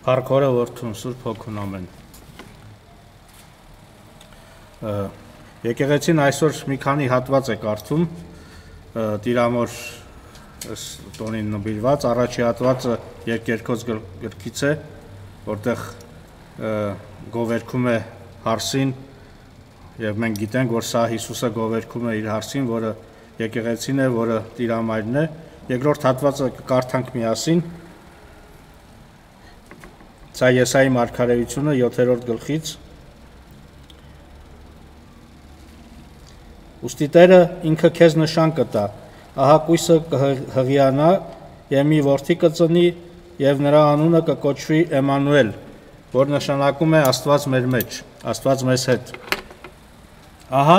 Փառքորը որդուն Սուրբ Հոգուն ամեն։ Եկեղեցին այսօր մի քանի հատված է կարդում Տիրամոր տոնին նվիրված, առաջի հատվածը Երկերքոց գրքից է, որտեղ գովերքում է հարսին, եւ մենք գիտենք, որ սա Հիսուսը գովերքում է իր հարսին, որը եկեղեցին է, որը Տիրամայրն է։ Երկրորդ հատվածը կարդանք միասին։ Սա Եսայի մարգարեությունը 7-րդ գլխից։ Ուստի Տերը ինքը քեզ նշան կտա, ահա կույսը կհղիանա եւ մի որդի կծնի եւ նրա անունը կկոչվի Էմանուել, որ նշանակում է Աստված մեր մեջ, Աստված մեզ հետ։ Ահա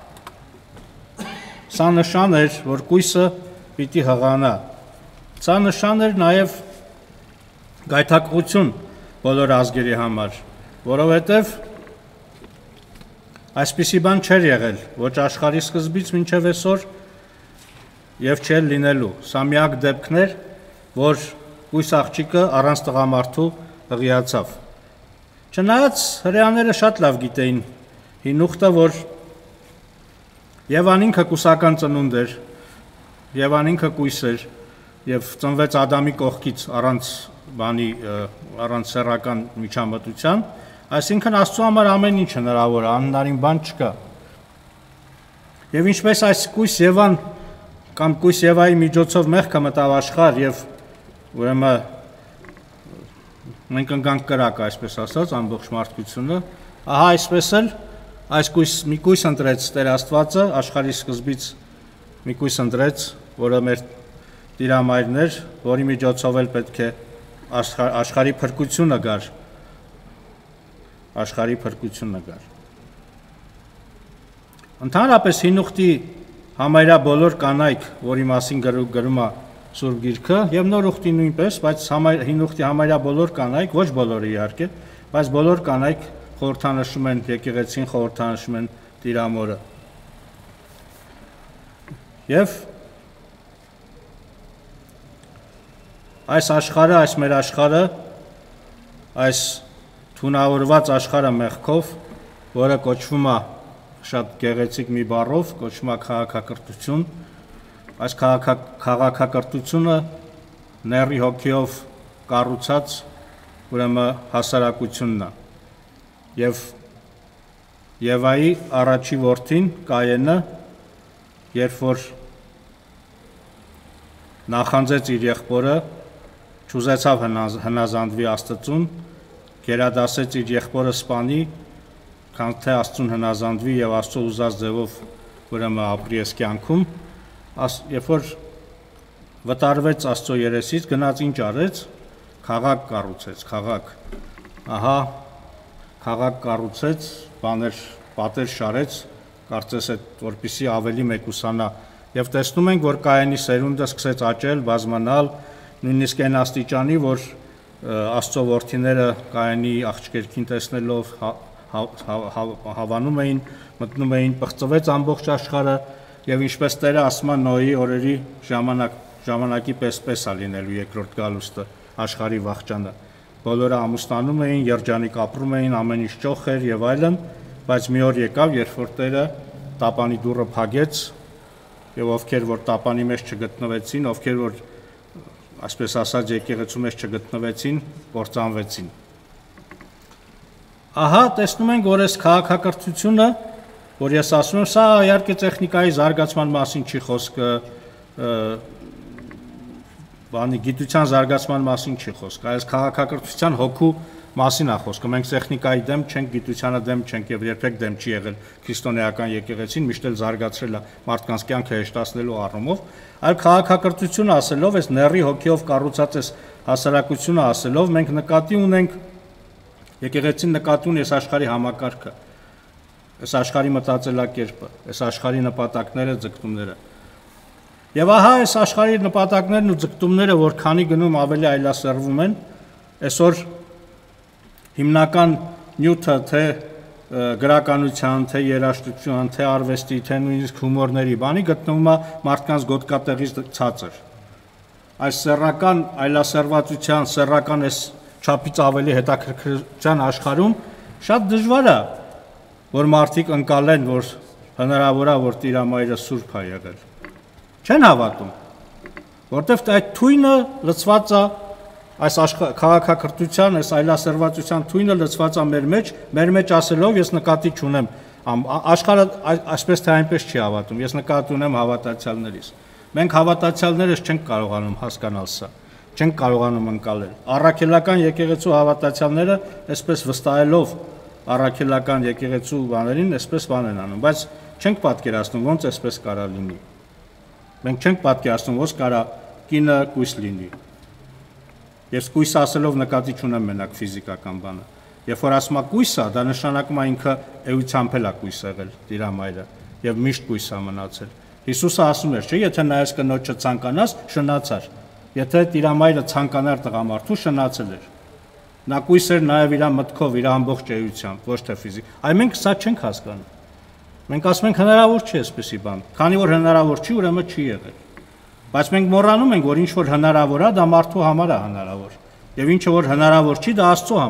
սա նշան էր, որ կույսը պիտի հղանա։ Սա նշան էր նաեւ գայթակղություն բոլոր ազգերի համար, որովհետև այսպիսի բան չէր եղել ոչ աշխարհի սկզբից մինչև այսօր եւ չէր լինելու։ Սա միակ դեպքն էր, որ կույս աղջիկը առանց տղամարդու հղիացավ։ Չնայած հրեաները շատ լավ գիտեին հին ուխտը, որ Եվան ինքը կուսական ծնունդ էր, Եվան ինքը կույս էր եւ ծնվեց Ադամի կողքից առանց սեռական միջամտության, այսինքն Աստծո համար ամեն ինչ հնարավոր է, անհնարին բան չկա։ Եվ ինչպես այս կույս Եվան կամ կույս Եվայի միջոցով մեղքը մտավ աշխարհ եւ ուրեմն մենք ընկանք կրակ, այսպես ասած, ամբողջ մարդկությունը, ահա այսպես էլ այս մի կույս ընտրեց Տեր Աստվածը աշխարհի սկզբից մի կույս ընտրեց, որը մեր Տիրամայրն էր, որի միջոցով էլ պետք է աշխարհի փրկությունը գար, Ընդհանրապես հին ուխտի համարյա բոլոր կանայք, որի մասին գրում է Սուրբ Գիրքը, եւ նոր ուխտի նույնպես, բայց հին ուխտի համարյա բոլոր կանայք, ոչ բոլորը իհարկե, բայց բոլոր կանայք խորհրդանշում են եկեղեցին, խորհրդանշում են Տիրամորը։ Եվ այս աշխարհը, այս մեր աշխարհը, այս թունավորված աշխարհը մեղքով, որը կոչվում է շատ գեղեցիկ մի բառով, կոչվում է քաղաքակրթություն, այս քաղաքակրթությունը ների հոգիով կառուցած ուրեմն հասարակությունն է։ Եվ Եվայի առաջի որդին Կայենը, երբ որ նախանձեց իր եղբորը, չուզեցավ հնազանդվի Աստծուն, գերադասեց իր եղբորը սպանի, քան թե Աստծուն հնազանդվի եւ Աստծո ուզած ձևով ուրեմն ապրի այս կյանքում, երբ որ վտարվեց Աստծո երեսից, գնաց ինչ արեց, քաղաք կառուցեց, քաղաք։ Ահա քաղաք կառուցեց, պատեր շարեց, կարծես է որպեսզի ավելի մեկուսանա։ Եվ տեսնում ենք, որ Կայենի սերունդը սկսեց աճել, բազմանալ, նույնիսկ այն աստիճանի, որ Աստծո որդիները Կայենի աղջկերքին տեսնելով հավանում էին, մտնում էին, պղծվեց ամբողջ աշխարհը, եւ ինչպես Տերը ասում է Նոյի օրերի ժամանակի պես է լինելու երկրորդ գալուստը, աշխարհի վախճանը։ Բոլորը ամուսնանում էին, երջանիկ ապրում էին, ամեն ինչ ճոխ էր եւ այլն, բայց մի օր եկավ, երբ որ Տերը տապանի դուռը փակեց, եւ ովքեր որ տապանի մեջ չգտնվեցին, ովքեր որ այսպես ասած եկեղեցու մեջ չգտնվեցին, կործանվեցին։ Ահա տեսնում ենք, որ այս քաղաքակրթությունը, որ ես ասում եմ, սա իհարկե տեխնիկայի զարգացման մասին չի խոսքը, գիտության զարգացման մասին չի խոսքը, այս քաղաքակրթության հոգու մասին է խոսքը։ Մենք տեխնիկայի դեմ չենք, գիտությանը դեմ չենք եւ երբեք դեմ չի եղել քրիստոնեական եկեղեցին, միշտ էլ զարգացրել է մարդկանց կյանքը հեշտացնելու առումով, այլ քաղաքակրթությունը ասելով, այս ների հոգիով կառուցած այս հասարակությունը ասելով, մենք նկատի ունենք եկեղեցին նկատի ունի այս աշխարհի համակարգը, այս աշխարհի մտածելակերպը, այս աշխարհի նպատակները, ձգտումները։ Եվ ահա այս աշխարհի նպատակներն ու ձգտումները, որ քանի գնում ավելի այլասերվում են, այսօր հիմնական նյութը թե գրականության, թե երաժշտության, թե արվեստի, թե նույնիսկ հումորների բանի գտնվում է մարդկանց գոտկատեղից ցածր։ Այս սեռական այլասերվածության, սեռական այս չափից ավելի հետաքրքրության աշխարհում շատ դժվար է որ մարդիկ ընկալեն որ հնարավոր է որ Տիրամայրը սուրբ է եղել չեն հավատում որտեվ այդ թույնը լցված է այս քաղաքակրթության այս այլասերվածության թույնը լցված է մեր մեջ ասելով ես նկատի չունեմ աշխարհը այսպես թե այնպես չի հավատում ես նկատի ունեմ հավատացյալներից մենք հավատացյալներս չենք կարողանում հասկանալ սա չենք կարողանում ընկալել առաքելական եկեղեցու հավատացյալները այսպես վստահելով առաքելական եկեղեցու բաներին այսպես բան են անում բայց չենք պատկերացնում ոնց այսպես կարա լինի մենք չենք պատկերացնում ոնց կարա կինը կույս լինի ես կույս ասելով նկատի չունեմ մենակ ֆիզիկական բանը երբ որ ասում է կույս է դա նշանակում է ինքը էությամբ էլ է կույս եղել Տիրամայրը եւ միշտ կույս է մնացել Հիսուսը ասում էր չէ եթե նայես կնոջը ցանկանաս շնացար եթե Տիրամայրը ցանկանար տղամարդու շնացել էր նա կույս էր նաեւ իր մտքով իր ամբողջ էությամբ ոչ թե ֆիզիկ այ մենք սա չենք հասկանում մենք ասում ենք հնարավոր չէ այսպեսի բան քանի որ հնարավոր չի ուրեմն չի եղել բայց մենք մոռանում ենք որ ինչ որ հնարավոր է դա մարդու համար է հնարավոր եւ ինչը որ հնարավոր չի դա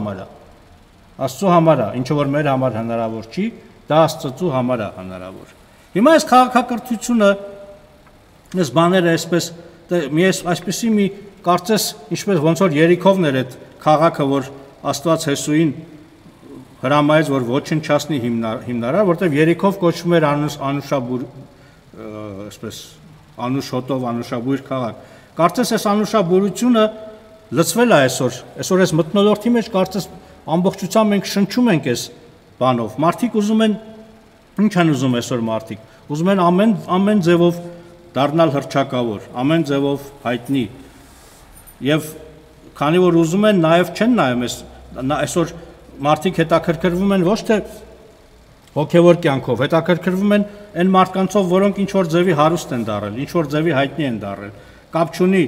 Աստծո համար է ինչը որ մեր համար հնարավոր չի դա Աստծո համար է հնարավոր հիմա այս քաղաքակրթությունը այս բաները այսպես այսպեսի մի կարծես ինչպես ոնց որ Երիքովն էր այդ քաղաքը որ Աստված Հեսուին հրամայեց որ ոչնչացնի հիմնարար որտեղ Երիքով կոչվում էր անուշաբույր այսպես անուշոտով անուշաբույր քաղաք կարծես այս անուշաբույրությունը լցվել է այսօր այս մթնոլորտի մեջ կարծես ամբողջությամբ մենք շնչում ենք այս բանով մարդիկ ուզում են ինչ են ուզում այսօր մարդիկ ուզում են ամեն ձևով դառնալ հռչակավոր ամեն ձևով հայտնի եւ քանի որ ուզում են նաեւ չեն նայում այսօր մարդիկ հետաքրքրվում են ոչ թե հոգեվոր կյանքով հետաքրքրվում են այն մարդկանցով որոնք ինչ որ ձևի հարուստ են դառել ինչ որ ձևի հայտնի են դառել կապ չունի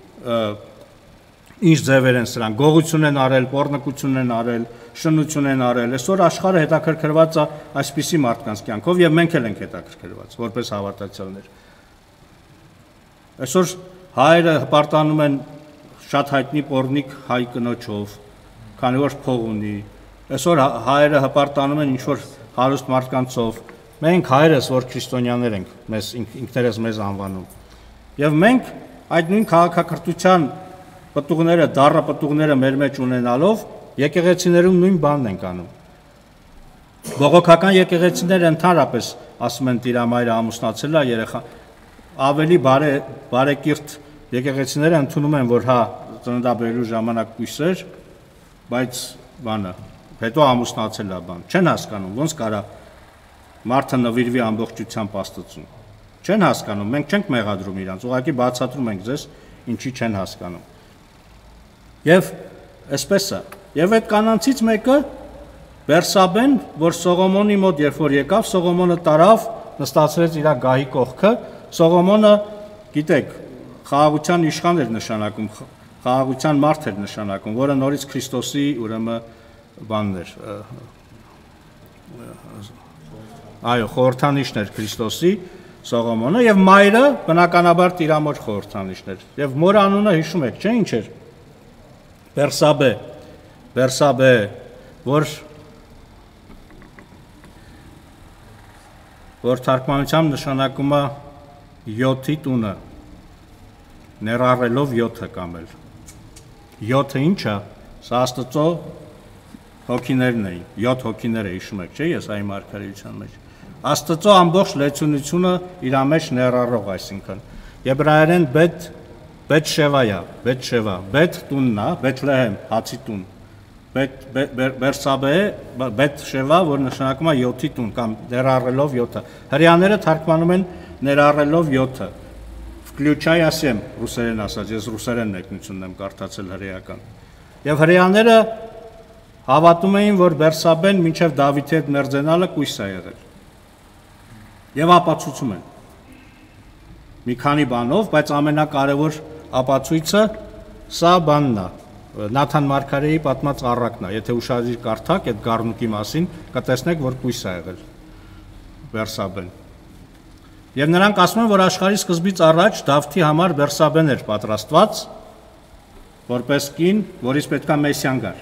ինչ ձևեր են սրանք գողություն են արել պոռնկություն են արել շնություն են արել այսօր աշխարհը հետաքրքրված է այսպիսի մարդկանց կյանքով եւ մենք էլ ենք հետաքրքրված որպես հավատացյալներ այսօր հայերը հպարտանում են շատ հայտնի պոռնիկ հայ կնոջով քանի որ փող ունի այսօր հայերը հպարտանում են ինչ որ հարուստ մարդկանցով մենք հայերս որ քրիստոնյաներ ենք մեզ ինքներս մեզ անվանում եւ մենք այդ նույն քաղաքակրթության պտուղները դառը պտուղները մեր մեջ ունենալով եկեղեցիներում նույն բանն ենք անում բողոքական եկեղեցիները ընդհանրապես ասում են Տիրամայրը ամուսնացել է երեխա ավելի բարեկիրթ եկեղեցիները ընդունում են որ հա ծննդաբերելու ժամանակ կույսեր բայց բանը հետո ամուսնացել է բան չեն հասկանում ոնց կարա մարդը նվիրվի ամբողջությամբ Աստծուն չեն հասկանում մենք չենք մեղադրում իրանց ուղղակի բացատրում ենք ձեզ ինչի չեն հասկանում եւ այսպես է եւ այդ կանանցից մեկը Բերսաբեն որ Սողոմոնի մոտ երբ որ եկավ Սողոմոնը տարավ նստացրեց իր գահի կողքը Սողոմոնը գիտեք խաղաղության իշխան էր նշանակում խաղաղության մարդ էր նշանակում որը նորից Քրիստոսի ուրեմն բաններ այո խորհրդանիշն էր Քրիստոսի Սողոմոնը եւ մայրը բնականաբար Տիրամոր խորհրդանիշն էր եւ մոր անունը հիշում եք չէ ինչ էր Բերսաբե որ թարգմանությամբ նշանակում է 7-ի տունը ներառելով 7-ը կամել 7-ը ինչ է սա Աստծո հոգիներն էին 7 հոգիները հիշում եք չէ ես այն մարգարեության մեջ Աստծո ամբողջ լեցունությունը իր մեջ ներառող այսինքն եբրայերեն Bet Sheva Bet տունն է Բեթլեհեմ հացի տուն Բերսաբե Bet Sheva որ նշանակում է 7-ի տուն կամ ներառելով 7-ը հрьяաները թարգմանում են ներառելով 7-ը Включая 7 ռուսերեն ասած ես ռուսերեն ներկնությունն եմ կարդացել հրեական եւ հрьяաները հավատում էին որ Բերսաբեն մինչեւ Դավիթի հետ մերձենալը կույս է եղել եւ ապացուցում են մի քանի բանով բայց ամենակարևոր ապացույցը սա բանն է Նաթան Մարգարեի պատմած առակն է եթե ուշադիր կարդաք այդ գառնուկի մասին կտեսնեք որ կույս է եղել Բերսաբեն եւ նրանք ասում են որ աշխարհի սկզբից առաջ Դավթի համար Բերսաբեն էր պատրաստված որպես կին, որից պետքա Մեսիան գար։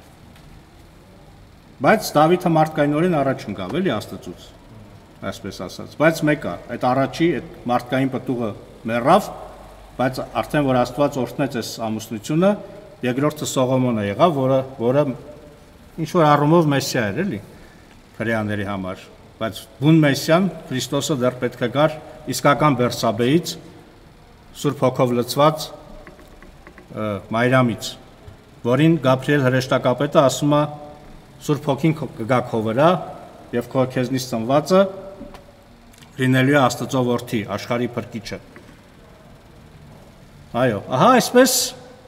Բայց Դավիթը մարդկայնորեն առաջ ընկավ, էլի Աստծուց, այսպես ասած։ Բայց մեկը, այդ առաջի, այդ մարդկային պտուղը մեռավ, բայց արդեն որ Աստված օրհնեց այս ամուսնությունը, երկրորդը Սողոմոնը եղավ, որը ինչ որ առումով Մեսիա էր, էլի, հրեաների համար։ Բայց բուն Մեսիան, Քրիստոսը դեռ պետք է գար իսկական Բերսաբեից, Սուրբ Հոգով լցված Մայրամից, որին Գաբրիել հրեշտակապետը ասում է Սուրբ Հոգին կգա քո վրա եւ քո քեզնից ծնվածը լինելու է Աստծո որդի, աշխարհի փրկիչը։ Այո, ահա այսպես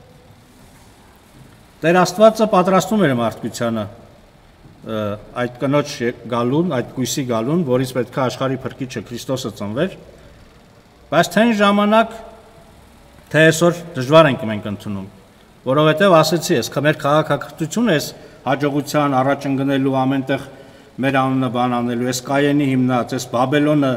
Տեր Աստվածը պատրաստում էր մարդկությանը այդ կնոջ գալուն, այդ կույսի գալուն, որից պետք է աշխարհի փրկիչը Քրիստոսը ծնվեր, բայց թե այն ժամանակ, թե այսօր դժվար ենք մենք ընդունում, որովհետև ասեցի ես, մեր քաղաքակրթությունը էս հաջողության առաջ ընկնելու ամենտեղ մեր անունը բան անելու, այս Կայենի հիմնած, այս Բաբելոնը,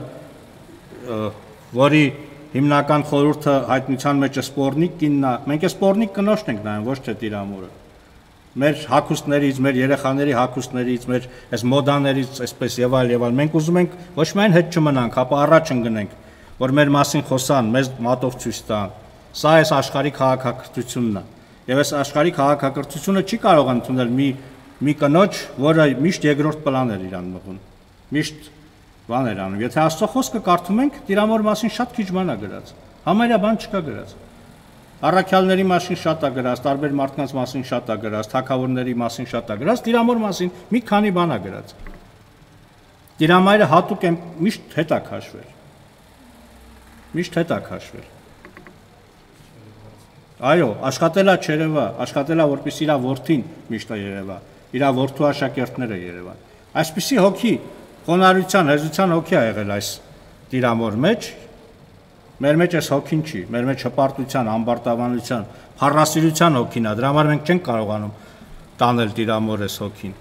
որի հիմնական խորհուրդը հայտնության մեջ է սպորնիկ կինն է, մենք այս սպորնիկ կնոջն ենք նայում, ոչ թե Տիրամորը։ Մեր հագուստներից, մեր երեխաների հագուստներից, մեր այս մոդաներից, այսպես եւ այլ, մենք ուզում ենք ոչ միայն հետ չմնանք, ապա առաջ ընկնենք, որ մեր մասին խոսան, մեզ մատով ցույց տան։ Սա է աշխարհի քաղաքակրթությունն է։ Եվ այս աշխարհի քաղաքակրթությունը չի կարող ընդունել մի կնոջ, որը միշտ երկրորդ պլան էր իրան մղում։ Միշտ բան էր անում։ Եթե Աստծո խոսքը կարդում ենք, Տիրամոր մասին շատ քիչ բան է գրած։ Համարյա բան չկա գրած։ Առաքյալների մասին շատ է գրած, տարբեր մարդկանց մասին շատ է գրած, թագավորների մասին շատ է գրած, Տիրամոր մասին մի քանի բան է գրած։ Տիրամայրը հատուկ է միշտ հետ է քաշվել։ Միշտ հետ է քաշվել։ Այո, աշխատելա չերևա, աշխատելա որպես իր որդին միշտ երևա, իր որդու աշակերտները երևան։ Այսպիսի հոգի, խոնարհության, հեզության հոգի է եղել այս Տիրամոր մեջ։ Մեր մեջ այս հոգին չի, մեր մեջ հպարտության, ամբարտավանության, փառասիրության հոգին է, դրա համար մենք չենք կարողանում տանել Տիրամոր այս հոգին։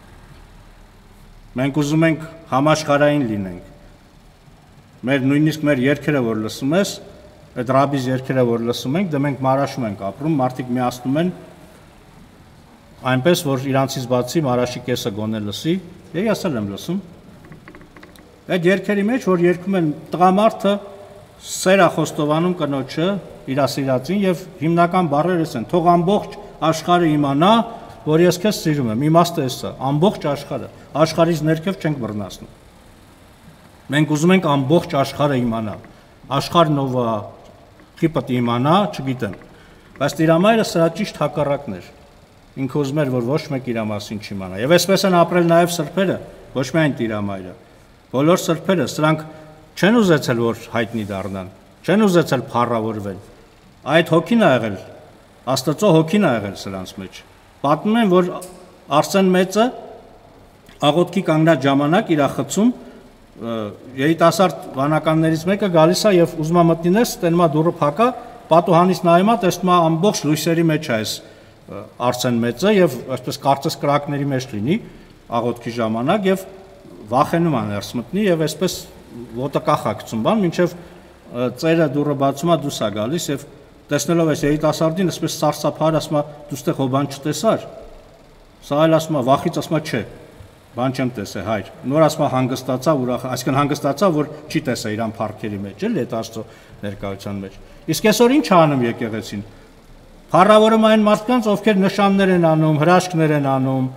Մենք ուզում ենք համաշխարհային լինենք։ Նույնիսկ մեր երգերը, որ լսում ես, այդ ռաբիզ երգերը, որ լսում ենք, դե մենք Մարաշում ենք ապրում, մարդիկ միացնում են այնպես, որ իրանցից բացի Մարաշի կեսը գոնե լսի, ես էլ եմ լսում։ Այդ երգերի մեջ, որ երգում են տղամարդը սեր է խոստովանում կնոջը, իր սիրածին եւ հիմնական բառերը են. թող ամբողջ աշխարհը իմանա, որ ես քեզ սիրում եմ։ Իմաստը էս է, ամբողջ աշխարհը, աշխարհից ներքև չենք բռնացնում։ Մենք ուզում ենք ամբողջ աշխարհը իմանա։ Աշխարհն ով է, չի պետք իմանա, չգիտեմ։ Բայց Տիրամայրը սրա ճիշտ հակառակն էր։ Ինքը ուզում էր, որ ոչ մեկ իր մասին չիմանա։ Եվ այսպես են ապրել նաեւ սրբերը, ոչ միայն Տիրամայրը։ Բոլոր սրբերը, սրանք չեն ուզեցել, որ հայտնի դառնան, չեն ուզեցել փառավորվել։ Այդ հոգին է եղել, Աստծո հոգին է եղել սրանց մեջ։ Պատմում են, որ Արսեն մեծը աղոթքի կանգնած ժամանակ իր խցում երիտասարդ վանականներից մեկը գալիս է եւ ուզում է մտնի ներս, տենում է դուռը փակա, պատուհանից նայում է, տեսնում է ամբողջ լույսերի մեջ է այս Արսեն մեծը եւ այսպես կարծես կրակների մեջ լինի աղոթքի ժամանակ եւ վախենում է ներս մտնի եւ այսպես ոտը կախակցում բան, մինչև ծերը դուռը բացում է դուրս է գալիս եւ տեսնելով այս երիտասարդին, այսպես սարսափար ասում է դու ստեղ հո բան չտեսար։ Սա էլ ասում է վախից ասում է չէ, բան չեմ տեսել, հայր։ Նոր ասում է հանգստացա, ուրախ, այսինքն հանգստացա, որ չի տեսա իրան փառքերի մեջ, էլի այդ Աստծո ներկայության մեջ։ Իսկ այսօր ինչ անում եկեղեցին։ Փառավորում այն մարդկանց, ովքեր նշաններ են անում, հրաշքներ են անում։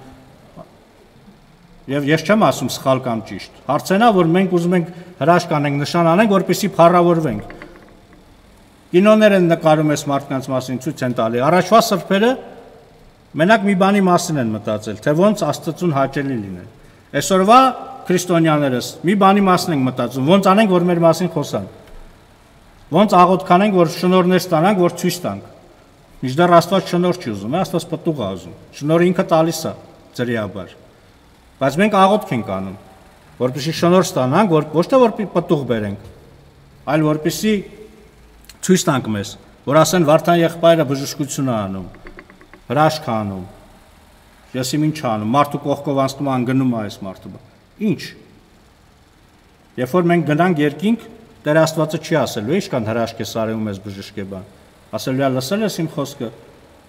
Եվ ես չեմ ասում սխալ կամ ճիշտ։ Հարցն է, որ մենք ուզում ենք հրաշք անենք, նշան անենք, որպեսզի փառավորվենք։ Կինոներ են նկարում այս մարդկանց մասին, ցույց են տալի։ Առաջվա սրբերը մենակ մի բանի մասին են մտածել, թե ոնց Աստծուն հաճելի լինեն։ Այսօրվա քրիստոնյաներս մի բանի մասին են մտածում, ոնց անենք, որ մեր մասին խոսան։ Ոնց աղոթքանենք, որ շնորհներ ստանանք, որ ցույց տանք։ Միշտեռ Աստված շնորհ չի ուզում, Աստված պտուղ է ուզում։ Շնորհը ինքը տալիս է ծրիաբար։ Բայց մենք աղոթք ենք անում, որպեսզի շնորհ ստանանք, որ ոչ թե որ պտուղ բերենք, այլ որպեսզի ցույց տանք մեզ, որ ասեն Վարդան եղբայրը բժշկություն է անում, հրաշք է անում։ Ես իմ ինչ անում, մարդու կողքով անցնում անգնում է այս մարդը։ Ինչ։ Երբ որ մենք գնանք երկինք, Տեր Աստվածը չի ասելու, ինչքան հրաշք է սարեում ես բժշկե բան։ Ասելու է լսել ես իմ խոսքը,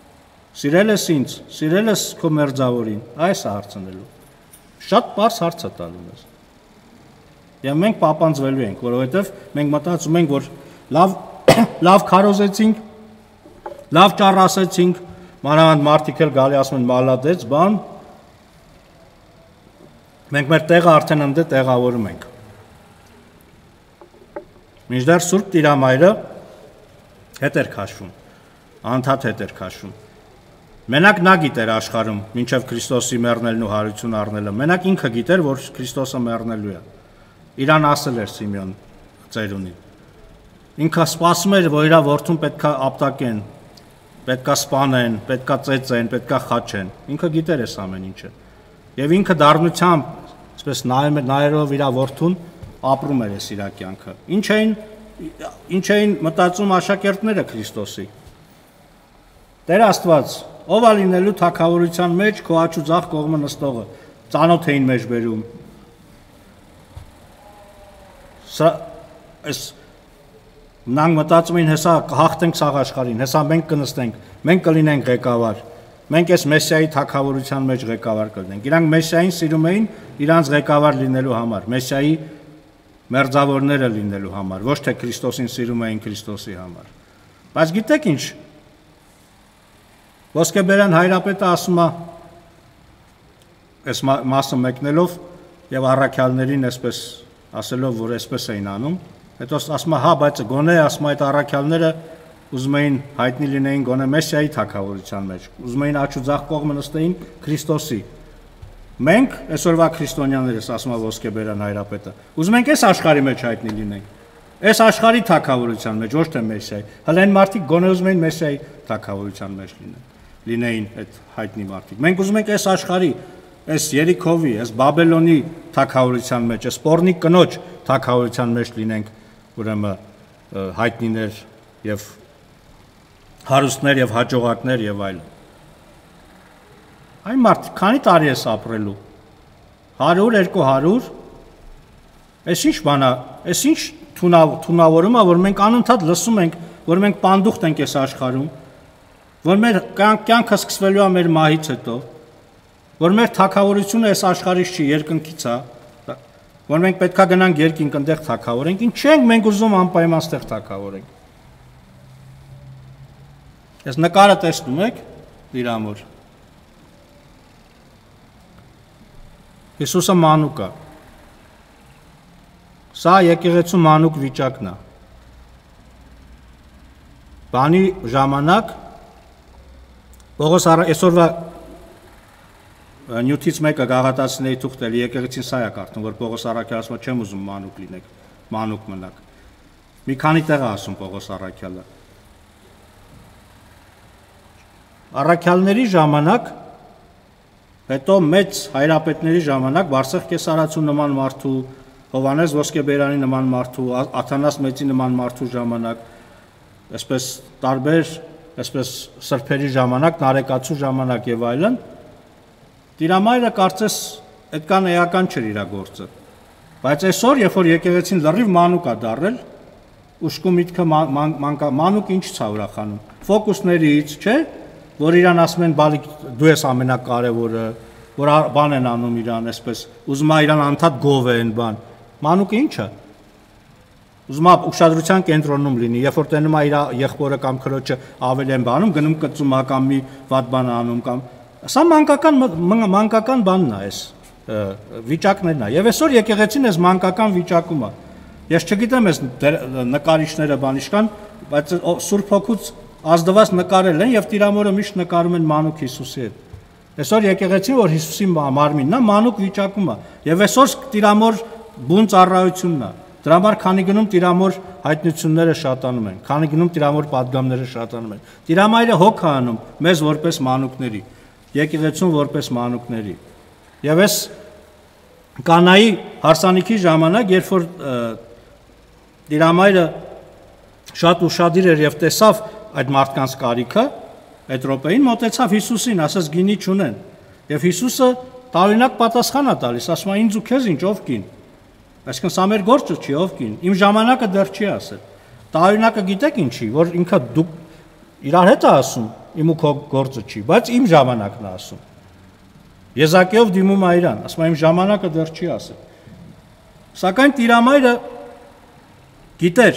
Սիրել ես ինձ, սիրել ես քո մերձավորին, այս է հարցնելու։ Շատ բարձ հարց է տալու մեզ։ Եվ մենք պապանձվելու ենք, որովհետև մենք մտածում ենք, որ լավ քարոզեցինք, լավ ճառասեցինք, մանավանդ մարդիկ էլ գալի ասում են մալադեց, բան, մենք մեր տեղը արդեն ընդ տեղավորում ենք։ Մինչդեռ Սուրբ Տիրամայրը հետ էր քաշվում, անդադ հետ էր քաշվում։ Մենակ նա գիտեր աշխարհում, մինչև Քրիստոսի մեռնելն ու հարություն առնելը, մենակ ինքը գիտեր, որ Քրիստոսը մեռնելու է։ Իրան ասել էր Սիմեոն ծերունին։ Ինքը սպասում էր, որ իր որդուն պետքա ապտակեն, պետքա սպանեն, պետքա ծեծեն, պետքա խաչեն։ Ինքը գիտեր այս ամեն ինչը։ Եվ ինքը դառնությամբ, այսպես նայելով իր որդուն, ապրում էր այս իր կյանքը։ Ինչ էին մտածում աշակերտները Քրիստոսի։ Տեր Աստված, ով է լինելու թագավորության մեջ քո աջ ու ձախ կողմը նստողը, ծանոթ էին մեջ բերում։ Նրանք մտածում էին, հեսա հաղթենք սաղ աշխարհին, հեսա մենք կնստենք, մենք կլինենք ղեկավար, մենք այս Մեսիայի թագավորության մեջ ղեկավար կլինենք։ Իրանք Մեսիային սիրում էին իրանց ղեկավար լինելու համար, Մեսիայի մերձավորները լինելու համար, ոչ թե Քրիստոսին սիրում էին Քրիստոսի համար։ Բայց գիտեք ինչ, Ոսկեբերան հայրապետը ասում է, այս մասը մեկնելով եւ առաքյալներին այսպես ասելով, որ այսպես էին անում, հետո ասում է, հա, բայց գոնե ասում է այդ առաքյալները ուզում էին հայտնի լինեին գոնե Մեսիայի թագավորության մեջ, ուզում էին աջ ու ձախ կողմը նստեին Քրիստոսի։ Մենք այսօրվա քրիստոնյաներս, ասում է Ոսկեբերան հայրապետը, ուզում ենք այս աշխարհի մեջ հայտնի լինենք, այս աշխարհի թագավորության մեջ, ոչ թե Մեսիայի։ Հələ այն մարդիկ գոնե ուզում էին Մեսիայի թագավորության մեջ լինեին այդ հայտնի մարդիկ։ Մենք ուզում ենք այս աշխարհի, այս Երիքովի, այս Բաբելոնի թագավորության մեջ, այս Պորնի կնոջ թագավորության մեջ լինենք, ուրեմն հայտնիներ եւ հարուստներ եւ հաջողակներ եւ այլն։ Այն մարդիկ քանի տարի ես ապրելու։ 100, 200։ Այս ինչ բան է, այս ինչ թունավորում է, որ մենք անընդհատ լսում ենք, որ մենք պանդուխտ ենք այս աշխարհում, որ մեր կյանքը սկսվելու է մեր մահից հետո, որ մեր թագավորությունը այս աշխարհից չի, երկնքից է, որ մենք պետքա գնանք երկինք այնտեղ թագավորենք, ինչ ենք մենք ուզում անպայման ստեղ թագավորենք։ Այս նկարը տեսնում եք իր համար։ Հիսուսը մանուկ է։ Սա եկեղեցու մանուկ վիճակն է։ Բանի ժամանակ Պողոս այսօրվա նյութից մեկը գաղատացիների թուղթելի եկեղեցին սա է կարդում, որ Պողոս առաքյալը ասում է չեմ ուզում մանուկ լինեք, մանուկ մնաք։ Մի քանի տեղ է ասում Պողոս առաքյալը։ Առաքյալների ժամանակ, հետո մեծ հայրապետների ժամանակ Վարսեղ Կեսարացու նման մարդու, Հովանես Ոսկեբերանի նման մարդու, Աթանաս Մեծի նման մարդու ժամանակ, այսպես տարբեր, այսպես սրբերի ժամանակ, Նարեկացու ժամանակ եւ այլն, Տիրամայրը կարծես այդքան էական չէր իր գործը։ Բայց այսօր, երբ որ եկեղեցին լրիվ մանուկ է դառել, ուշքու միտքը մանուկ ինչ ցա ուրախանում։ Ֆոկուսներից, չէ՞, որ իրան ասում են, բալիկ դու ես ամենակարևորը, որ բան են անում իրան, այսպես ուզում է իրան անդադ գովեն, բան։ Մանուկը ի՞նչ է։ Ուզում է ուշադրության կենտրոնում լինի, երբ որ տենում է իր եղբորը կամ քրոջը ավելի են բանում, գնում կծում է կամ մի վատ բան անում կամ սա մանկական բանն է, այս վիճակներն է։ Եվ այսօր եկեղեցին այս մանկական վիճակում է։ Ես չգիտեմ այս նկարիչները բանիշ կան, բայց Սուրբ Հոգուց ազդված նկարել են եւ Տիրամորը միշտ նկարում են մանուկ Հիսուսի հետ։ Այսօր եկեղեցին, որ Հիսուսի մարմինն է, մանուկ վիճակում է։ Եվ այսօր Տիրամոր բուն ծառայությունն է։ Դրա համար քանի գնում Տիրամոր հայտնությունները շատանում են, քանի գնում Տիրամոր պատգամները շատանում են։ Տիրամայրը հոգ է անում մեզ որպես մանուկների, եկեղեցուն որպես մանուկների։ Եվ այս Կանայի հարսանիքի ժամանակ, երբ որ Տիրամայրը շատ ուշադիր էր եւ տեսավ այդ մարդկանց կարիքը, այդ րոպեին մոտեցավ Հիսուսին, ասաց գինի չունեն։ Եվ Հիսուսը տարօրինակ պատասխան է տալիս, ասում է ինձ ու քեզ ինչ ով կին։ Այսինքն սա մեր գործը չի, ով կին։ Իմ ժամանակը դեռ չի ասել։ Տարօրինակը գիտեք ինչի, որ ինքը դուք իրար հետ է ասում, իմ ու քո գործը չի, բայց իմ ժամանակն է ասում։ Եզակիով դիմում է իրան, ասում է իմ ժամանակը դեռ չի ասել։ Սակայն Տիրամայրը գիտեր,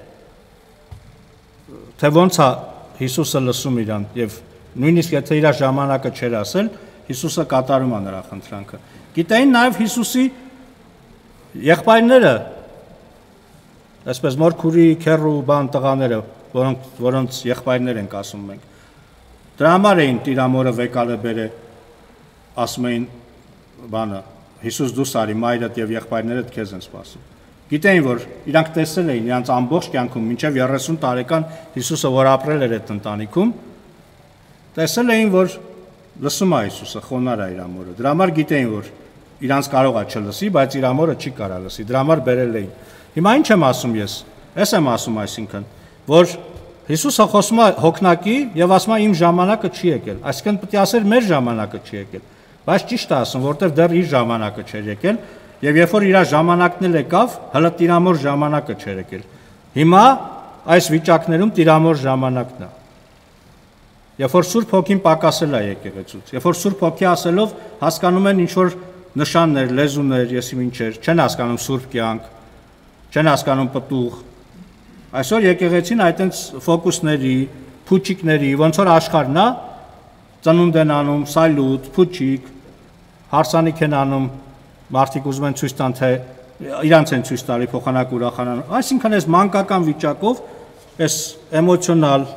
թե ոնց է Հիսուսը լսում իրան եւ նույնիսկ եթե իր ժամանակը չէր ասել, Հիսուսը կատարում է նրա խնդրանքը։ Գիտեին նաեւ Հիսուսի եղբայրները, այսպես մորքուրի, քեռու, բան տղաները, որոնց եղբայրներ ենք ասում մենք։ Դրա համար էին Տիրամորը վեկալը բերե, ասում էին բանը, Հիսուս դու սարի մայրդ եւ եղբայրներդ քեզ են սպասում։ Գիտեին, որ իրանք տեսել էին իրանց ամբողջ կյանքում մինչև 30 տարեկան Հիսուսը, որ ապրել էր այդ ընտանիքում, տեսել էին, որ լսում է Հիսուսը, խոնար է իր ամորը։ Դրա համար գիտեին, որ իրանց կարող է չլսի, բայց իր ամորը չի կարա լսի։ Դրա համար բերել էին։ Հիմա ինչ եմ ասում ես։ Էս եմ ասում, այսինքն, որ Հիսուսը խոսում է հոգնակի եւ ասում է իմ ժամանակը չի եկել։ Այսինքն պետք է ասել մեր ժամանակը չի եկել։ Բայց ճիշտ է ասում, որտեվ դեռ իր ժամանակը չէր եկել եւ երբ որ իր ժամանակն էլ եկավ, հələ Տիրամոր ժամանակը չէր եկել։ Հիմա այս վիճակներում Տիրամոր ժամանակն է։ Երբ որ Սուրբ Հոգին պակասել է եկեղեցուց, երբ որ Սուրբ Հոգի ասելով հասկանում են ինչ որ նշաններ, լեզուներ, եսիմ ինչեր, չեն հասկանում Սուրբ կյանք, չեն հասկանում պտուղ։ Այսօր եկեղեցին այտենց ֆոկուսների, փուչիկների, ոնց որ աշխարհն է, ծնունդ են անում, սայլուտ, փուչիկ, հարսանիք են անում, մարդիկ ուզում են ցույց տան, թե իրանց են ցույց տալի փոխանակ ուրախանան։ Այսինքն այս մանկական վիճակով, այս էմոցիոնալ,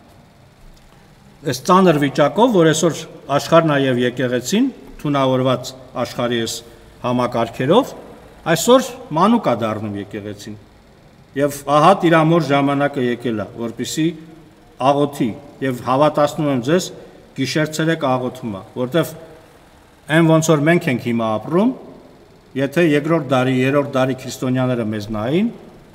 այս ծանր վիճակով, որ այսօր աշխարհն է եւ եկեղեցին, թունավորված աշխարհի այս համակարգերով, այսօր մանուկ է դառնում եկեղեցին։ Եվ ահա Տիրամոր ժամանակը եկել է, որպեսզի աղոթի եւ հավատացնում եմ ձեզ, գիշեր-ցերեկ աղոթում է, որտեվ այն ոնց որ մենք ենք հիմա ապրում, եթե երկրորդ դարի, երրորդ դարի քրիստոնյաները մեզ նային,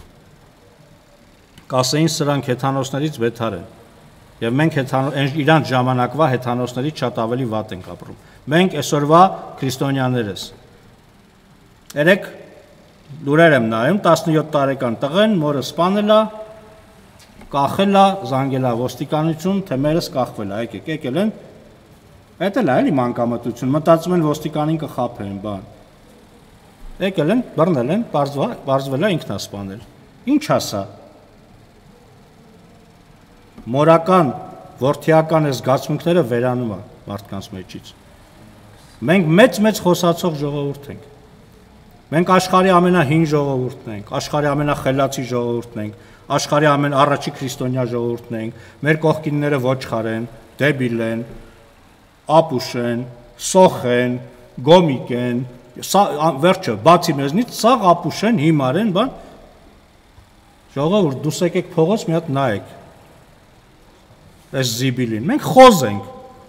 կասեին սրանք հեթանոսներից վեթար են։ Եվ մենք իրանց ժամանակվա հեթանոսներից շատ ավելի վատ ենք ապրում։ Մենք այսօրվա քրիստոնյաներս։ Երեք լուրեր եմ նայում, 17 տարեկան տղեն մորը սպանել է, կախել է, զանգել է ոստիկանություն, թե մերս կախվել է, եկել են, այդ էլ է էլի մանկամտություն, մտածում են ոստիկանին կխաբեն, բան։ Եկել են, բռնել են, պարզվել է ինքն է սպանել։ Ինչ ասա։ Մորական, որդիական այս զգացմունքները վերանում է մարդկանց մեջից։ Մենք մեծ խոսացող ժողովուրդ ենք։ Մենք աշխարհի ամենահին ժողովուրդն ենք, աշխարհի ամենախելացի ժողովուրդն ենք, աշխարհի ամենառաջի քրիստոնյա ժողովուրդն ենք։ Մեր կողքինները ոչխար են, դեբիլ են, ապուշ են, սոխ են, գոմիկ են, վերջը բացի մեզնից սաղ ապուշ են, հիմար են, բան։ Ժողովուրդ, դուս եկեք փողոց մի հատ նայեք։ Այս զիբիլին, մենք խոզ ենք։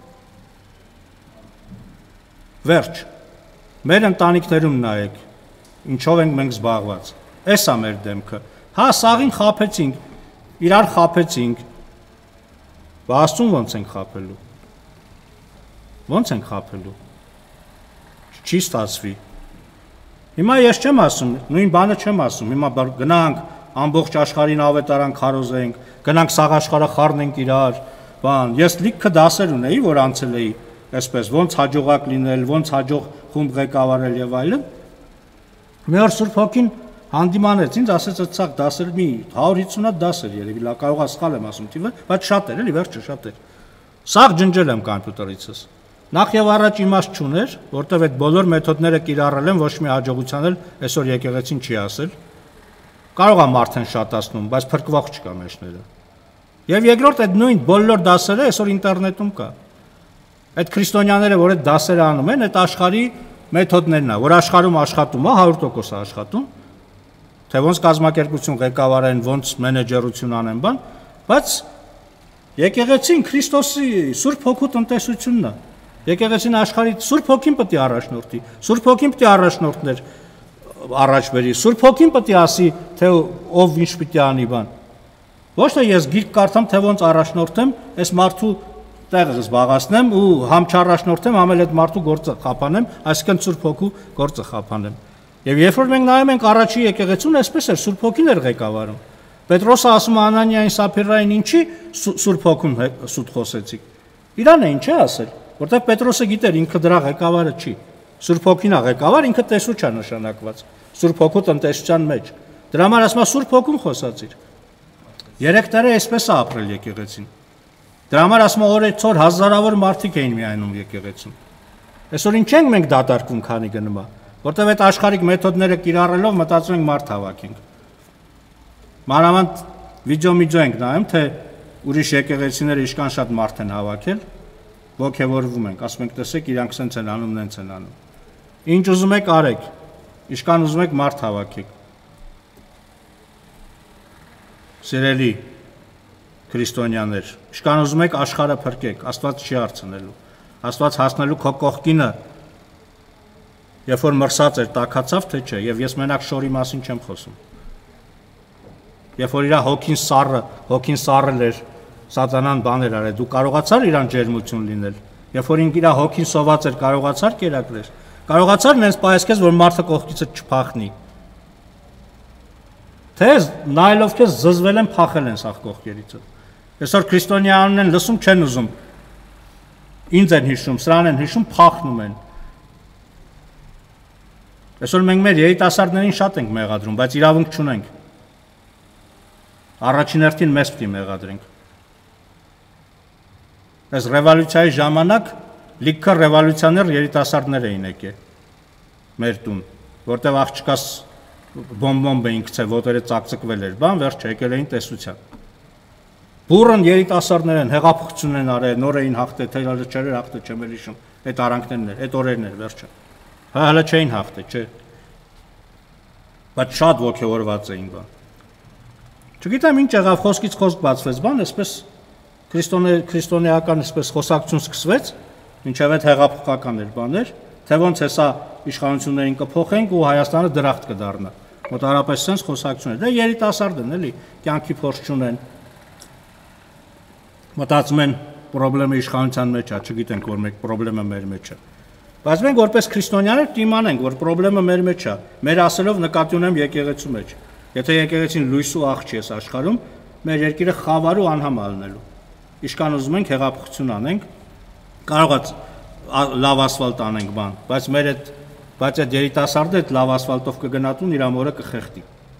Վերջ։ Մեր ընտանիքներում նայեք, ինչով ենք մենք զբաղված։ Էս է մեր դեմքը։ Հա, սաղին խաբեցինք, իրար խաբեցինք։ Բա Աստծուն ոնց ենք խաբելու։ Ոնց ենք խաբելու։ Չի ստացվի։ Հիմա ես չեմ ասում, նույն բանը չեմ ասում։ Հիմա գնանք ամբողջ աշխարհին ավետարան քարոզենք, գնանք սաղ աշխարհը խառնենք իրար, բան։ Ես լիքը դասեր ունեի, որ անցել էի, այսպես ոնց հաջողակ լինել, ոնց հաջող խումբ ղեկավարել եւ այլն։ Մի օր Սուրբ Հոգին հանդիմանեց ինձ, ասեց այդ սաղ դասեր մի 150 հատ դասեր երևի, լա կարող է սխալ եմ ասում տիվը, բայց շատ էր, էլի վերջը շատ էր։ Սաղ ջնջել եմ կոմպյուտերիցս։ Նախ եւ առաջ իմաստ չուներ, որտեվ այդ բոլոր մեթոդները կիրառել են, ոչ մի հաջողության էլ այսօր եկեղեցին չի ասել։ Կարող է մարդեն շատացնում, բայց փրկվող չկա մեջները։ Եվ երկրորդ այդ նույն բոլոր դասերը այսօր ինտերնետում կա։ Այդ քրիստոնյաները, որ այդ դասերը անում են, այդ աշխարհի մեթոդներն է, որ աշխարհում աշխատում է, 100% աշխատում, թե ոնց կազմակերպություն ղեկավարեն, ոնց մենեջերություն անեն, բան, բայց եկեղեցին Քրիստոսի Սուրբ Հոգու տնտեսությունն է։ Եկեղեցին աշխարհի Սուրբ Հոգին պետք է առաջնորդի, Սուրբ Հոգին պետք է առաջնորդներ առաջ բերի, Սուրբ Հոգին պետք է ասի, թե ով ինչ պիտի անի, բան։ Ոչ թե ես գիրք կարդամ, թե ոնց առաջնորդեմ, այս մարդու տեղը զբաղացնեմ ու համ չառաջնորդեմ, համ էլ այդ մարդու գործը խափանեմ, այսինքն Սուրբ Հոգու գործը խափանեմ։ Եվ երբ որ մենք նայում ենք առաջի եկեղեցուն, այսպես էր Սուրբ Հոգին էր ղեկավարում։ Պետրոսը ասում է Անանիային Սափիրային ինչի Սուրբ Հոգուն սուտ խոսեցիք։ Իրան է ինչ է ասել, որտեղ Պետրոսը գիտեր ինքը դրա ղեկավարը չի։ Սուրբ Հոգին է ղեկավար, ինքը տեսուչ է նշանակված։ Սուրբ Հոգու տնտեսության մեջ։ Դրա համար ասում է Սուրբ Հոգուն խոսացիր։ 3 տարի այսպես է ապրել եկեղեցին։ Դրա համար ասում է օրեցօր հազարավոր մարդիկ էին միանում եկեղեցում։ Այսօր ինչ ենք մենք դատարկում քանի գնումա, որտեղ այդ աշխարհիկ մեթոդները կիրառելով մտածում ենք մարդ հավաքենք։ Մանավանդ վիդեո ենք նայում, թե ուրիշ եկեղեցիները ինչքան շատ մարդ են հավաքել, ոգևորվում ենք, ասում ենք տեսեք իրանք սենց են անում, նենց են անում։ Ինչ ուզում եք արեք, ինչքան ուզում եք մարդ հավաքեք։ Սիրելի քրիստոնյաներ, ինչքան ուզում եք աշխարհը փրկեք, Աստված չի հարցնելու։ Աստված հասնելու քո կողքինը, երբ որ մրսած էր, տաքացավ, թե չէ, եւ ես մենակ շորի մասին չեմ խոսում։ Երբ որ իր հոգին սառել էր, սատանան բաներ արել, դու կարողացար իրան ջերմություն լինել։ Երբ որ իր հոգին սոված էր, կարողացար կերակրել։ Կարողացար նենց պայեսքես, որ մարդը կողքիցդ չփախնի։ Թե նայելով քեզ զզվել են, փախել են սաղ կողքերից։ Այսօր քրիստոնյաներն են լսում, չեն ուզում։ Ինձ են հիշում, սրան են հիշում, փախնում են։ Այսօր մենք մեր երիտասարդներին շատ ենք մեղադրում, բայց իրավունք չունենք։ Առաջին հերթին մեզ պիտի մեղադրենք։ Այս ռևոլյուցիայի ժամանակ լիքը ռևոլյուցիաներ երիտասարդներ էին եկել մեր տուն, որտեղ աղջկաս բոմբ էին գցել, ոտերը ծակծկվել էր, բան վերջ եկել էին տեսության։ Բուրըն երիտասարդներ են, հեղափոխություն են արել, նոր էին հաղթել, թե հələ չէր հաղթել, չեմ էլ հիշում, այդ արանքներն էր, այդ օրերն էր վերջը։ Հələ չէին հաղթել, չէ։ Բայց շատ ոգևորված էին բան։ Չգիտեմ ինչ եղավ, խոսքից խոսք բացվեց, բան, այսպես քրիստոնեական այսպես խոսակցություն սկսվեց, մինչև այդ հեղափոխական էր բաներ, թե ոնց հեսա իշխանություններին կփոխենք ու Հայաստանը դրախտ կդառնա։ Մոտարապես sense խոսակցություն էր։ Դա երիտասարդ են, էլի, կյանքի փորձ չունեն։ Մտածում են խնդրեմը իշխանության մեջ է, չգիտենք որ մեկ խնդրեմը մեր մեջ է։ Բայց մենք որպես քրիստոնյաներ դիմանենք, որ խնդրեմը մեր մեջ է։ Մեր ասելով նկատի ունեմ եկեղեցու մեջ։ Եթե եկեղեցին լույս ու աղջ է աշխարհում, մեր երկիրը խավար ու անհամ ալնելու։ Ինչքան ուզում ենք հեղափոխություն անենք, կարող է լավ ասֆալտ անենք բան, բայց այդ երիտասարդը այդ լավ ասֆալտով կգնա տուն, իր ամորը կխեղդի։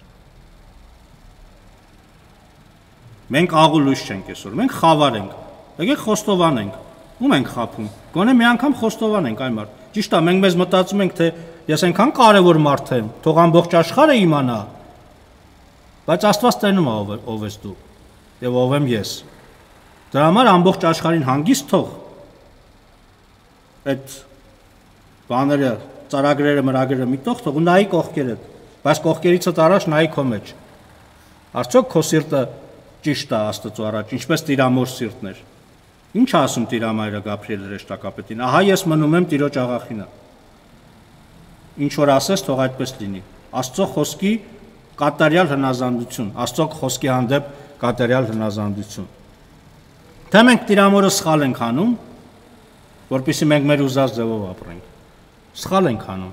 Մենք աղու լույս չենք այսօր, մենք խավար ենք։ Եկեք խոստովանենք, ում ենք խափում։ Գոնե մի անգամ խոստովանենք այն մարդ։ Ճիշտ է, մենք մեզ մտածում ենք, թե ես այնքան կարևոր մարդ եմ, թող ամբողջ աշխարհը իմանա։ Բայց Աստված տենում է ով ես դու եւ ով եմ ես։ Դրա համար ամբողջ աշխարհին հանգիստ թող այդ բաները, ծարագրերը, մրագրերը մի թող ու նայի կողքերդ, բայց կողքերիցդ առաջ նայի քո մեջ։ Արդյոք քո սիրտը ճիշտ է Աստծո առաջ, ինչպես Տիրամոր սիրտն էր։ Ինչ ասում Տիրամայրը Գաբրիել հրեշտակապետին։ Ահա ես մնում եմ Տիրոջ աղախինը։ Ինչ որ ասես, թող այդպես լինի։ Աստծո խոսքի կատարյալ հնազանդություն, Աստծո խոսքի հանդեպ կատարյալ հնազանդություն։ Թե մենք Տիրամորը սխալ ենք անում, որպեսզի մենք մեր ուզած ձևով ապրենք։ Սխալ ենք անում։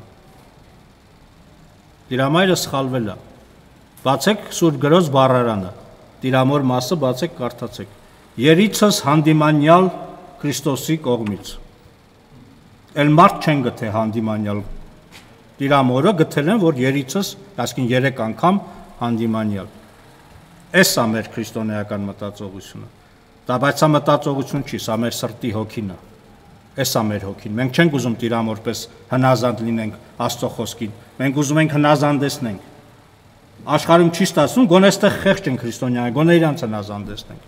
Տիրամայրը սխալվել է։ Բացեք Սուրբ գրոց բառարանը։ Տիրամոր մասը բացեք, կարդացեք։ Երիցս հանդիմանյալ Քրիստոսի կողմից։ Էլ մարդ չեն գտե հանդիմանյալ Տիրամորը գտել են, որ երիցս, այսինքն 3 անգամ հանդիմանյալ։ Էս է մեր քրիստոնեական մտածողությունը։ Դա բայց սա մտածողություն չի, սա մեր սրտի հոգին է։ Էս է մեր հոգին։ Մենք չենք ուզում Տիրամորպես հնազանդ լինենք Աստծո խոսքին։ Մենք ուզում ենք հնազանդեցնենք։ Աշխարհում չի ստացվում, գոնե այստեղ խեղճ են քրիստոնյաները, գոնե իրանց հնազանդեցնենք։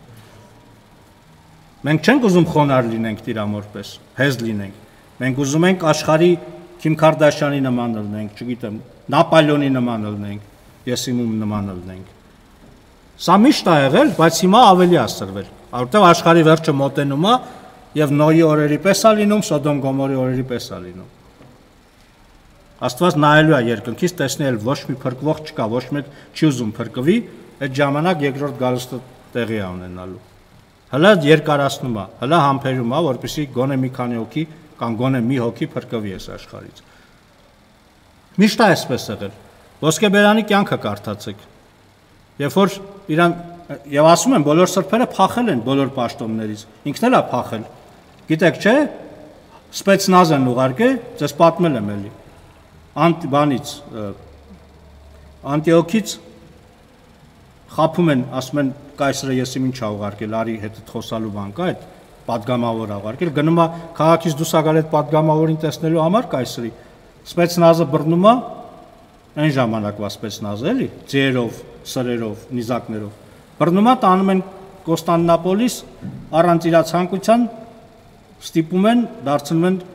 Մենք չենք ուզում խոնարհ լինենք Տիրամորպես, հեզ լինենք։ Մենք ուզում ենք աշխարհի Քիմ Քարդաշյանի նման լինենք, չգիտեմ, Նապոլեոնի նման լինենք, Եսիմում նման լինենք։ Սա միշտ է եղել, բայց հիմա ավելի է սրվել, որտեղ աշխարհի վերջը մոտենում է եւ Նոյի օրերի պես է լինում, Սոդոմ Գոմորի օրերի պես է լինում։ Աստված նայելու է երկնքից, տեսնել ոչ մի փրկվող չկա, ոչ մեկ չի ուզում փրկվի, այդ ժամանակ երկրորդ գալուստը տեղի է ունենալու։ Հələ երկարացնում է, հələ համբերում է, որպեսզի գոնե մի քանի հոգի կամ գոնե մի հոգի փրկվի այս աշխարհից։ Միշտ է այսպես եղել։ Ոսկեբերանի կյանքը կարդացեք։ Երբ որ իրան եւ ասում են բոլոր սրբերը փախել են բոլոր պաշտոններից, ինքն էլ է փախել։ Գիտեք, չէ՞, սպեցնազ են ուղարկել, ձեզ պատմել եմ էլի։ Անտիոքից խափում են, ասում են կայսրը ես ինչ ա ուղարկել, արի հետդ խոսալու բան կա, այդ պատգամավոր ա ուղարկել, գնում է քաղաքից դուրս ա գալ այդ պատգամավորին տեսնելու համար կայսրի։ Սպեցնազը բռնում է, այն ժամանակվա սպեցնազը էլի, ձիերով, սրերով, նիզակներով։ Բռնում է, տանում են Կոստանդնապոլիս, առանց իր ցանկության ստիպում են, դարձնում են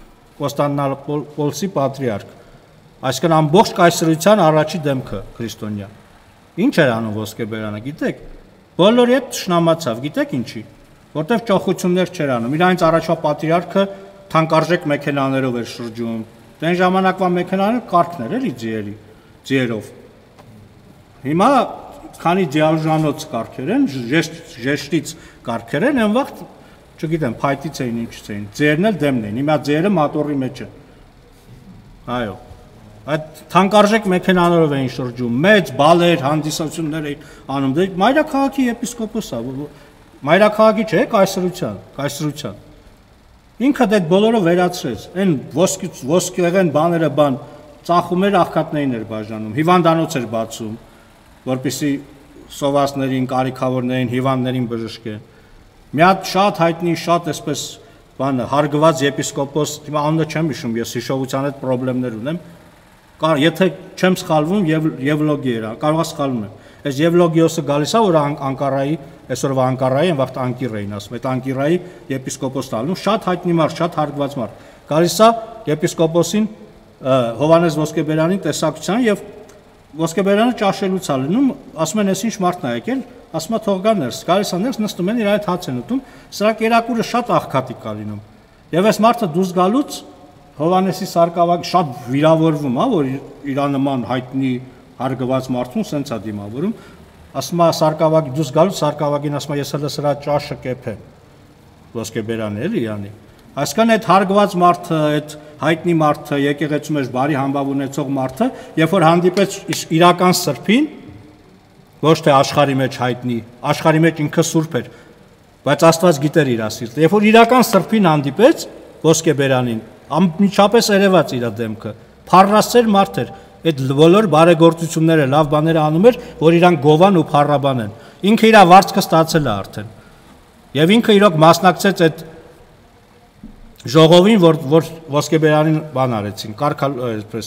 Կոստանդնապոլսի պատրիարք։ Այսինքն ամբողջ կայսրության առաջի դեմքը քրիստոնյա։ Ինչ էր անում Ոսկեբերանը, գիտեք։ Բոլորի հետ շնամացավ, գիտեք ինչի։ Որտեվ ճոխություններ չէր անում։ Իրանից առաջվա պատրիարքը թանկարժեք մեքենաներով էր շրջում։ Դեն ժամանակվա մեքենաները կարգներ էլի ձիերով։ Հիմա քանի դիալժանոց կարգեր են, ժեշտից կարգեր են, այն վաղ չգիտեմ, փայտից էին ինչից էին։ Ձերն էլ դեմն էին։ Հիմա ձերը մատորի մեջ են։ Այո։ Այդ թանկարժեք մեքենաներով էին շրջում, մեծ բալեր, հանդիսություններ էին անում։ Դե մայրաքաղաքի եպիսկոպոսը, մայրաքաղաքի չէ, կայսրության։ Ինքը դա բոլորը վերացրեց։ Այն ոսկեղեն բաները ծախում էր աղքատներին էր բաժանում, հիվանդանոց էր բացում, որպեսզի սովածներին, կարիքավորներին, հիվանդներին բժշկեն։ Մի հատ շատ հայտնի, շատ այսպես բանը հարգված եպիսկոպոս, հիմա անունը չեմ հիշում, ես հիշողության հետ խնդիրներ ունեմ։ Եթե չեմ սխալվում, Եվլոգի էր, կարող է սխալվում եմ։ Այս Եվլոգիոսը գալիս է, որ Անկարայի, այսօրվա Անկարայի, այն վաղ Անկիր էին ասում, այդ Անկիրայի եպիսկոպոս տալու, շատ հայտնի մարդ, շատ հարգված մարդ։ Գալիս է եպիսկոպոսին Հովհաննես Ոսկեբերանին տեսակցության եւ Ոսկեբերանը ճաշելուց է լինում, ասում են, «Էս ինչ մարդն է եկել», ասում է, «Թող գա ներս», գալիս է ներս, նստում են, իր այդ հաց են ուտում, սրա կերակուրը շատ աղքատիկ է լինում։ Եվ այս մարդը դուրս գալուց Հովհաննեսի սարկավագ շատ վիրավորվում է, որ իր նման հայտնի հարգված մարդուն սենց է դիմավորում, ասում է սարկավագի դուրս գալուց սարկավագին ասում է, «Ես հələ սրա ճաշը կեփեմ»։ Ոսկեբերանը էլի յանի։ Այսքան այդ հարգված մարդը, այդ հայտնի մարդը, եկեղեցու մեջ բարի համբավ ունեցող մարդը, երբ որ հանդիպեց իրական սրբին, ոչ թե աշխարհի մեջ հայտնի, աշխարհի մեջ ինքը սուրբ էր, բայց Աստված գիտեր իր սիրտը։ Երբ որ իրական սրբին հանդիպեց Ոսկեբերանին, անմիջապես երևաց իր դեմքը, փառասեր մարդ էր, այդ բոլոր բարեգործությունները, լավ բաները անում էր, որ իրան գովան ու փառաբանեն։ Ինքը իր վարձքը ստացել է արդեն։ Եվ ինքը իրոք մասնակցեց այդ ժողովին, որ Ոսկեբերանին բան արեցին, այսպես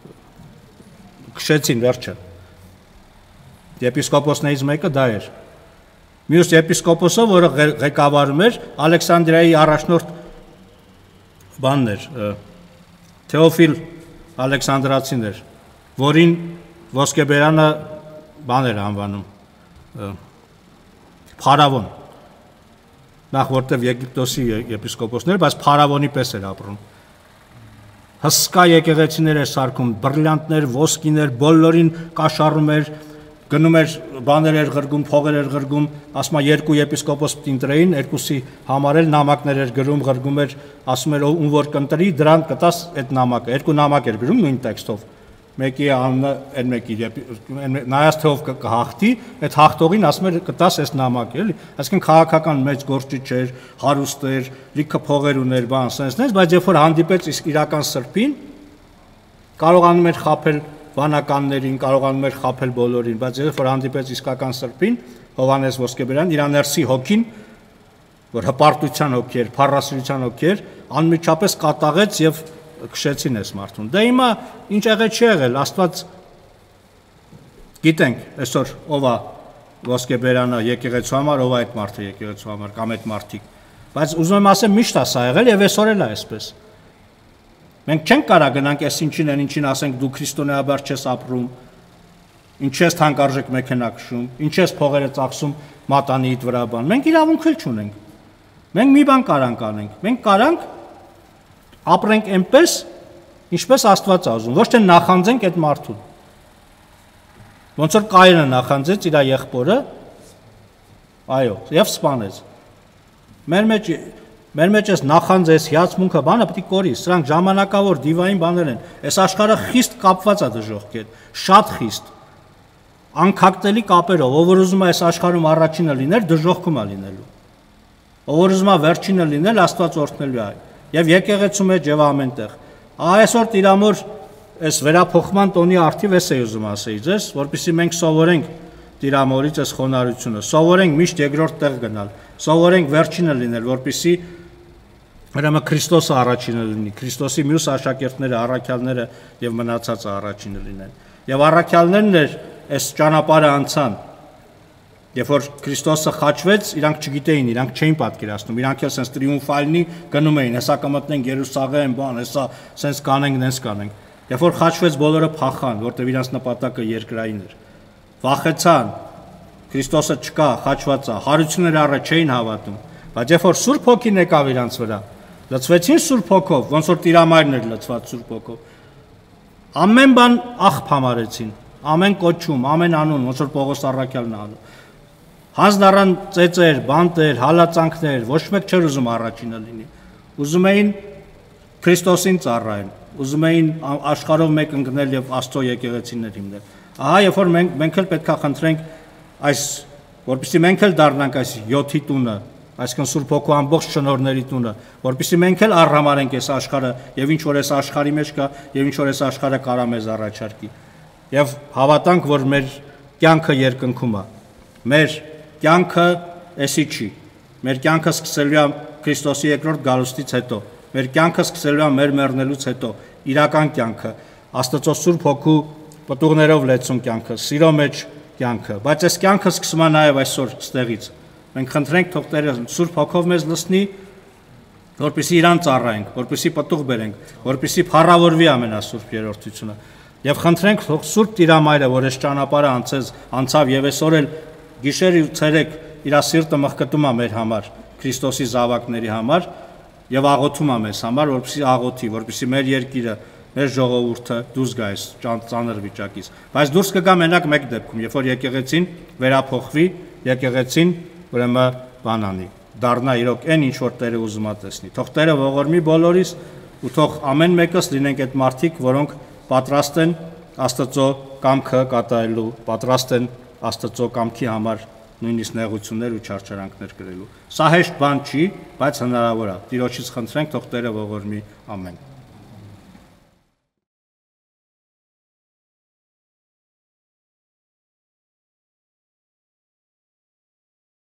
քշեցին վերջը։ Եպիսկոպոսներից մեկը դա էր։ Մյուս եպիսկոպոսը, որը ղեկավարում էր, Ալեքսանդրիայի առաջնորդ բանն էր, Թեոֆիլ Ալեքսանդրացին էր, որին Ոսկեբերանը բան էր անվանում, փարավոն, նախ որտև Եգիպտոսի եպիսկոպոսներ, բայց փարավոնի պես էր ապրում։ Հսկա եկեղեցիներ էր սարքում, բրիլյանտներ, ոսկիներ, բոլորին կաշառում էր, գնում էր, բաներ էր ղրգում, փողեր էր ղրգում, ասում է երկու եպիսկոպոս պտինտրեին, երկուսի համար էլ նամակներ էր գրում, ղրգում էր, ասում էր ում որ կընտրի, դրան կտաս այդ նամակը, երկու նամակ էր գրում նույն տեքստով։ Մեկի անունը այն մեկի նայած թե ով կհաղթի, այդ հաղթողին ասում էր կտաս այս նամակը, էլի։ Այսինքն քաղաքական մեծ գործիչ էր, հարուստ էր, լիքը փողեր ուներ, բան, սենսնես, բայց երբ որ հանդիպեց իրական սրբին, կարողանում էր խաբել վանականներին, կարողանում էր խաբել բոլորին, բայց երբ որ հանդիպեց իսկական սրբին, Հովհաննես Ոսկեբերան, իր ներսի հոգին, որ հպարտության հոգի էր, փառասիրության հոգի էր, անմիջապես կատաղեց եւ քշեցին այս մարդուն։ Դե հիմա ինչ եղել չի եղել, Աստված գիտենք այսօր ով է Ոսկեբերանը եկեղեցու համար, ով է այդ մարդը եկեղեցու համար կամ այդ մարդիկ, բայց ուզում եմ ասեմ միշտ է սա եղել եւ այսօր էլ է այսպես։ Մենք չենք կարա գնանք այս ինչին են ինչին ասենք դու քրիստոնեաբար չես ապրում, ինչ ես թանկարժեք մեքենա քշում, ինչ ես փողերը ծախսում մատանիիդ վրա բան։ Մենք իրավունք էլ չունենք։ Մենք մի բան կարանք անենք։ Մենք կարանք ապրենք այնպես, ինչպես Աստված է ուզում, ոչ թե նախանձենք այդ մարդուն։ Ոնց որ Կայենը նախանձեց իր եղբորը, այո, եւ սպանեց։ Մեր մեջ էս նախանձես, հիացմունքը, բանը պետք է կորի, սրանք ժամանակավոր դիվային բաներ են։ Այս աշխարհը խիստ կապված է դժոխքի հետ, շատ խիստ։ անկախտելի կապերով, ով որ ուզում է այս աշխարհում առաջինը լինել, դժոխքում է լինելու։ Ով որ ուզում է վերջինը լինել, Աստված օրհնելու է։ Եվ եկեղեցու մեջ եւ ամենտեղ։ Այսօր Տիրամոր այս վերափոխման տոնի արդիվ էս է ուզում ասեի ձեզ, որպեսզի մենք սովորենք Տիրամորից այս խոնարհությունը, սովորենք միշտ երկրորդ տեղ գնալ, սովորենք վերջինը լինել, որպեսզի ուրեմն Քրիստոսը առաջինը լինի, Քրիստոսի մյուս աշակերտները, առաքյալները եւ մնացածը առաջինը լինեն։ Եւ առաքյալներն էր այս ճանապարհը անցան։ Երբ որ Քրիստոսը խաչվեց, իրանք չգիտեին, իրանք չէին պատկերացնում, իրանք էլ sense տրիումֆալնի գնում էին, հեսա կմտնենք Երուսաղեմ, բան, հեսա sense կանենք, նենց կանենք։ Երբ որ խաչվեց, բոլորը փախան, որտեղ իրանց նպատակը երկրային էր։ Վախեցան, Քրիստոսը չկա, խաչված է, հարությունները առը չէին հավատում, բայց երբ որ Սուրբ Հոգին եկավ իրանց վրա, լցվեցին Սուրբ Հոգով, ոնց որ Տիրամայրն էր լցված Սուրբ Հոգով։ Ամեն բան աղբ համարեցին, ամեն կոչում, ամեն անուն, ոնց որ Պողոս առաքյալն անում։ Հանձնառան ծեծեր, բանտեր, հալածանքներ, ոչ մեկ չէր ուզում առաջինը լինի։ Ուզում էին Քրիստոսին ծառայել, ուզում էին աշխարհով մեկ ընկնել եւ Աստծո եկեղեցիներ հիմնել։ Ահա երբ որ մենք էլ պետքա խնդրենք այս, որպեսզի մենք էլ դառնանք այս 7-ի տունը, այսինքն Սուրբ Հոգու ամբողջ շնորհների տունը, որպեսզի մենք էլ առհամարենք այս աշխարհը եւ ինչ որ այս աշխարհի մեջ կա եւ ինչ որ այս աշխարհը կարա մեզ առաջարկի։ Եվ հավատանք, որ մեր կյանքը երկնքում է։ Մեր կյանքը էսի չի։ Մեր կյանքը սկսելու է Քրիստոսի երկրորդ գալուստից հետո։ Մեր կյանքը սկսելու է մեր մեռնելուց հետո, իրական կյանքը, Աստծո Սուրբ Հոգու պտուղներով լեցուն կյանքը, սիրո մեջ կյանքը, բայց այս կյանքը սկսում է նաև այսօր ստեղից։ Մենք խնդրենք թող Տերը Սուրբ Հոգով մեզ լցնի, որպեսզի իրան ծառայենք, որպեսզի պտուղ բերենք, որպեսզի փառավորվի ամենասուրբ երրորդությունը։ Եվ խնդրենք թող Սուրբ Տիրամայրը, որ այս ճանապարհը անցավ եւ այսօր էլ գիշեր ու ցերեկ իր սիրտը մխկտում է մեր համար, Քրիստոսի զավակների համար եւ աղոթում է մեզ համար, որպեսզի աղոթի, որպեսզի մեր երկիրը, մեր ժողովուրդը դուրս գա այս ծանր վիճակից։ Բայց դուրս կգա մենակ մեկ դեպքում, երբ որ եկեղեցին վերափոխվի, եկեղեցին ուրեմն բանանի, դառնա իրոք այն ինչ որ Տերը ուզում է տեսնի։ Թող Տերը ողորմի բոլորիս ու թող ամեն մեկս լինենք այդ մարդիկ, որոնք պատրաստ են Աստծո կամքը կատարելու, պատրաստ են Աստծո կամքի համար նույնիսկ նեղություններ ու չարչարանքներ կրելու։ Սա հեշտ բան չի, բայց հնարավոր է։ Տիրոջից խնդրենք, թող Տերը ողորմի, ամեն։